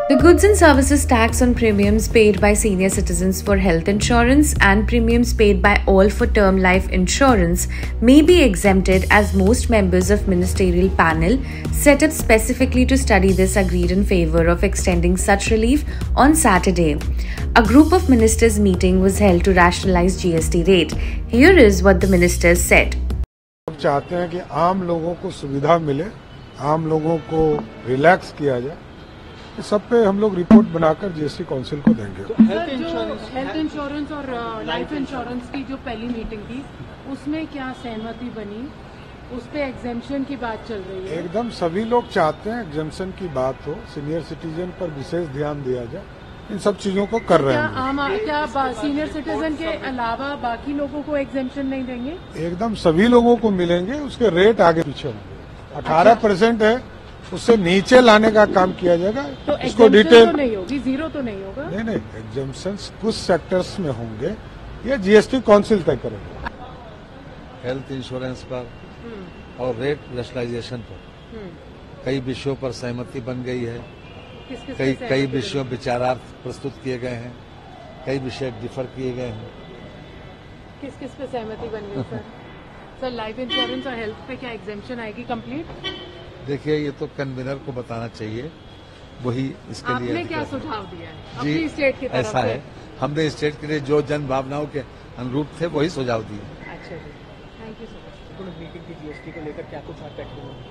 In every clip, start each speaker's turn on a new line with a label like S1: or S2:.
S1: The goods and services tax on premiums paid by senior citizens for health insurance and premiums paid by all for term life insurance may be exempted, as most members of ministerial panel set up specifically to study this agreed in favor of extending such relief on Saturday. A group of ministers meeting was held to rationalize GST rate. Here is what the ministers said.
S2: हम चाहते हैं कि आम लोगों को सुविधा मिले, आम लोगों को रिलैक्स किया जाए। इस सब पे हम लोग रिपोर्ट बनाकर जीएसटी काउंसिल को देंगे।
S3: तो हेल्थ इंश्योरेंस और लाइफ इंश्योरेंस की जो पहली मीटिंग थी उसमें क्या सहमति बनी? उस पे एग्जेम्पशन की बात चल रही है।
S2: एकदम सभी लोग चाहते हैं एग्जेम्पशन की बात हो, सीनियर सिटीजन पर विशेष ध्यान दिया जाए, इन सब चीजों को कर रहे हैं।
S3: क्या सीनियर सिटीजन के अलावा बाकी लोगों को एग्जेम्पशन नहीं देंगे?
S2: एकदम सभी लोगों को मिलेंगे, उसके रेट आगे पीछे होंगे। 18% है, उससे नीचे लाने का काम किया जाएगा।
S3: तो
S2: इसको डिटेल
S3: तो नहीं होगी, जीरो तो नहीं होगा।
S2: नहीं, एग्जेम्पशन कुछ सेक्टर्स में होंगे, ये जीएसटी काउंसिल तय करेगा।
S4: हेल्थ इंश्योरेंस पर और रेट रैशनलाइजेशन पर कई विषयों पर सहमति बन गई है। कई विषयों विचारार्थ प्रस्तुत किए गए हैं, कई विषय डिफर किए गए हैं।
S3: किस पे सहमति बन गई सर? सर, लाइफ इंश्योरेंस और हेल्थ पे क्या एग्जेम्पशन आएगी कंप्लीट?
S4: देखिए, ये तो कन्वीनर को बताना चाहिए, वही इसके लिए।
S3: आपने क्या सुझाव दिया है
S4: जी,
S3: अपनी स्टेट की तरफ
S4: ऐसा है, हमने स्टेट के लिए जो जन भावनाओं के अनुरूप थे वही सुझाव दिए।
S3: अच्छा जी, thank you so much.
S5: Meeting की जीएसटी को लेकर क्या कुछ आप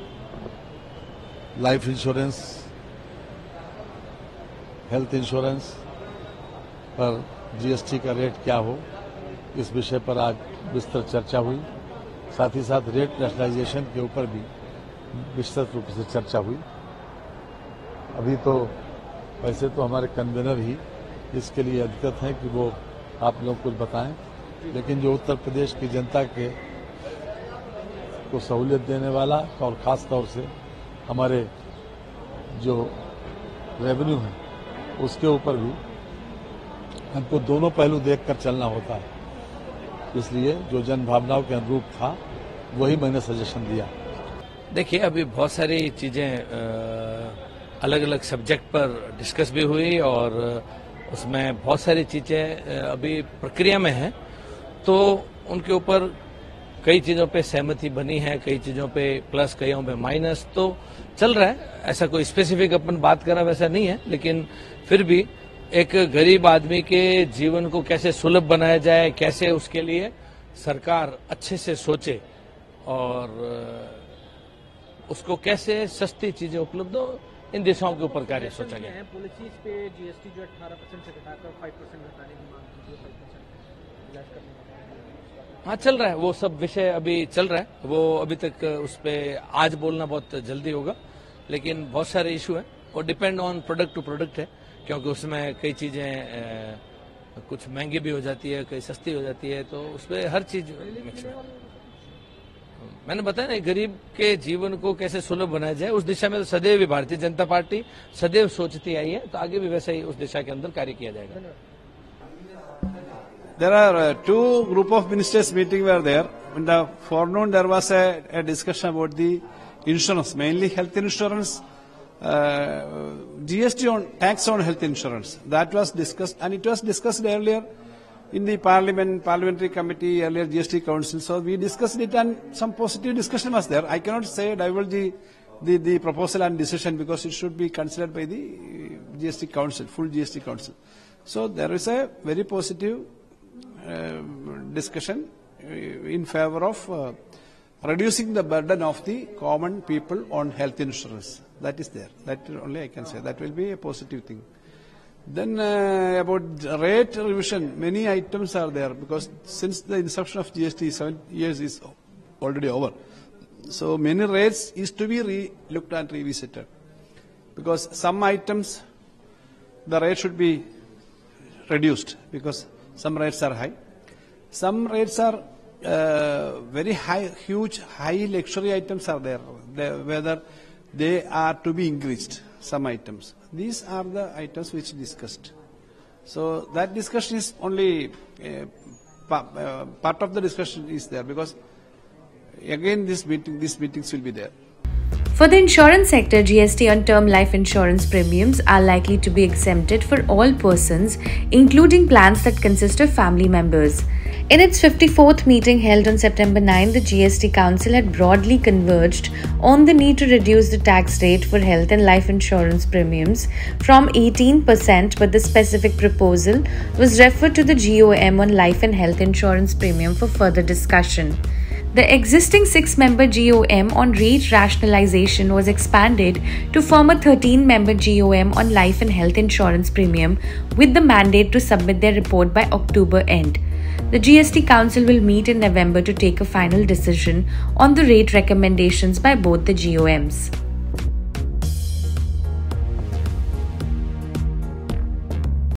S4: लाइफ इंश्योरेंस, हेल्थ इंश्योरेंस पर जीएसटी का रेट क्या हो, इस विषय पर आज विस्तृत चर्चा हुई। साथ ही साथ रेट रैशनलाइजेशन के ऊपर भी विस्तृत रूप से चर्चा हुई। अभी तो वैसे तो हमारे कन्वीनर ही इसके लिए अधिकृत हैं कि वो आप लोग कुछ बताएं, लेकिन जो उत्तर प्रदेश की जनता के को सहूलियत देने वाला और खास तौर से हमारे जो रेवेन्यू है उसके ऊपर भी हमको दोनों पहलू देखकर चलना होता है। इसलिए जो जन भावनाओं के अनुरूप था वही मैंने सजेशन दिया।
S6: देखिए, अभी बहुत सारी चीजें अलग अलग सब्जेक्ट पर डिस्कस भी हुई और उसमें बहुत सारी चीजें अभी प्रक्रिया में हैं, तो उनके ऊपर कई चीजों पे सहमति बनी है, कई चीजों पे प्लस, कईयों पे माइनस, तो चल रहा है। ऐसा कोई स्पेसिफिक अपन बात करना वैसा नहीं है, लेकिन फिर भी एक गरीब आदमी के जीवन को कैसे सुलभ बनाया जाए, कैसे उसके लिए सरकार अच्छे से सोचे और उसको कैसे सस्ती चीजें उपलब्ध हो, इन दिशाओं के ऊपर कार्य सोचा गया है।
S5: पॉलिसीज पे जीएसटी जो 18% से घटाकर 5% घटाने की मांग की, 5% इलाज करने का।
S6: हाँ, चल रहा है, वो सब विषय अभी चल रहा है। वो अभी तक उस पर आज बोलना बहुत जल्दी होगा, लेकिन बहुत सारे इशू हैं और depend on product to product है, क्योंकि उसमें कई चीजें कुछ महंगी भी हो जाती है, कई सस्ती हो जाती है, तो उसमें हर चीज मिक्स है। मैंने बताया ना, गरीब के जीवन को कैसे सुलभ बनाया जाए, उस दिशा में तो सदैव ही भारतीय जनता पार्टी सदैव सोचती आई है, तो आगे भी वैसे ही उस दिशा के अंदर कार्य किया जाएगा।
S7: There are two group of ministers meeting were there. In the forenoon, there was a discussion about the insurance, mainly health insurance, GST on tax on health insurance. That was discussed, and it was discussed earlier in the parliamentary committee, earlier GST council. So we discussed it, and some positive discussion was there. I cannot say divulge the proposal and decision because it should be considered by the GST council, full GST council. So there is a very positive discussion in favor of reducing the burden of the common people on health insurance. That is there. That only I can say. That will be a positive thing. Then about rate revision, many items are there because since the inception of GST, 7 years is already over. So many rates is to be looked and revisited because some items the rate should be reduced because some rates are high. Some rates are very high, huge, high luxury items are there, whether they are to be increased, some items. These are the items which discussed. So that discussion is only part of the discussion is there because again these meetings will be there.
S1: For the insurance sector, GST on term life insurance premiums are likely to be exempted for all persons, including plans that consist of family members. In its 54th meeting held on September 9, the GST Council had broadly converged on the need to reduce the tax rate for health and life insurance premiums from 18%, but the specific proposal was referred to the GOM on life and health insurance premium for further discussion. The existing 6-member GOM on rate rationalization was expanded to form a 13-member GOM on life and health insurance premium with the mandate to submit their report by October end. The GST Council will meet in November to take a final decision on the rate recommendations by both the GOMs.